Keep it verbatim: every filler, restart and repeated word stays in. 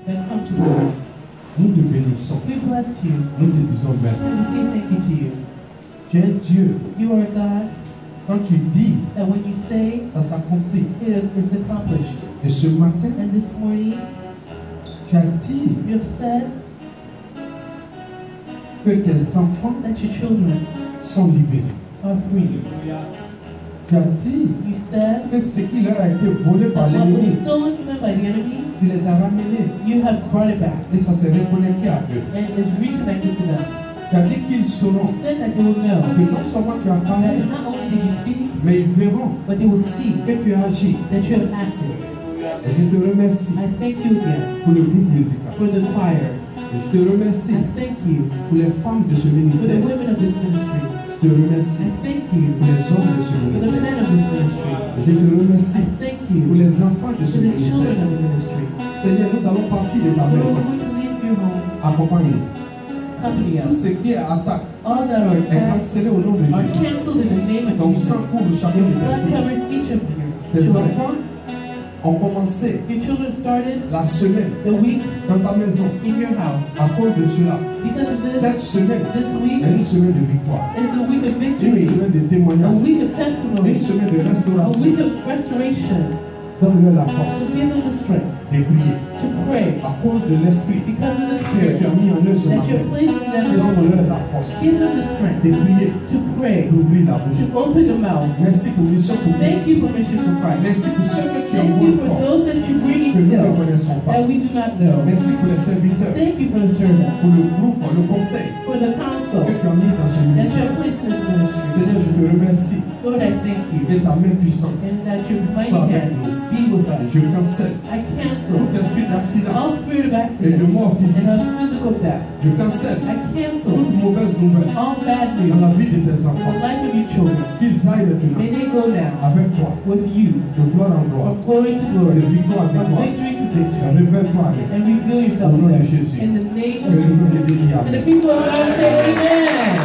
that come to you. Nous te bénissons. We bless you. Nous te disons And merci. we say thank you to you. Tu es Dieu. You are God, Quand tu dis, that when you say, ça s'accomplit. it is accomplished. Et ce matin, And this morning, tu as dit you have said que tes enfants that your children sont libérés. are free. Tu as dit You said que ce qui leur a été volé par that what was l'ennemi, stolen from them by the enemy, tu les as ramenés. you have brought it back Et ça s'est reconnecté à eux. and is reconnected to them. Tu as dit qu'ils sauront You said that they will know que non seulement tu as parlé, that not only did you speak, mais ils verront but they will see que tu as agi. that you have acted. Et je te remercie I thank you again pour le groupe musical. for the choir. Et je te remercie I thank you pour les femmes de ce for the ministère. women of this ministry. Je te remercie I thank you pour les hommes de ce for the men ministère. of this ministry. Je te remercie I thank pour you les enfants de ce for the children ministère. of the ministry. Seigneur, nous allons partir de ta Lord, we're maison. going to leave your home, Accompagne-nous. company Tout us. ce qui est attaque All that are est attacked cancellé au nom de are Jésus. canceled in the name of Ton Jesus. sang couvre chacun Your de blood tes filles. covers each of you. Tes Children. enfants ont commencé Your children started la semaine the week dans ta maison. in your house. À cause de cela, Because of this, cette semaine this week est une semaine de victoire, is the week of une victory, semaine de a témoignage, week of une testimony, semaine de a restauration. week of restoration. Donne-leur la force So give them the strength de prier to pray à cause de l'esprit because of the que tu Spirit as mis en eux ce that you're matin. placing in them. this week. Donne-leur la force Give them the strength de prier, to pray, d'ouvrir la bouche. to open the mouth. Merci pour mission pour Thank Christ. you for Mission for Christ. Merci pour ceux que tu Thank you envoies for encore, those that you bring que in nous ne still connaissons pas. that we do not know. Merci pour les serviteurs, Thank you for the servants, pour le groupe, le conseil for the counsel que tu as mis dans ce that you ministère. have placed in this ministry. Seigneur, je te remercie Lord, I thank you. que ta main puissante And that your mighty soit avec hand nous. be with us. Je cancelle I tout cancel esprit d'accident all spirit of et de accident mort physique. and of physical death. Je cancelle I cancel toute mauvaise nouvelle all bad news dans la vie de tes in the enfants. life of your children. Qu'ils aillent maintenant May they go now avec toi, with you de gloire en gloire, from glory to de glory, victoire en from victoire. victory to victory, Révèle-toi à eux. and reveal yourself Au nom to de them. Jésus. In the name Que of le peuple Jesus. de Dieu And the people of God say amen.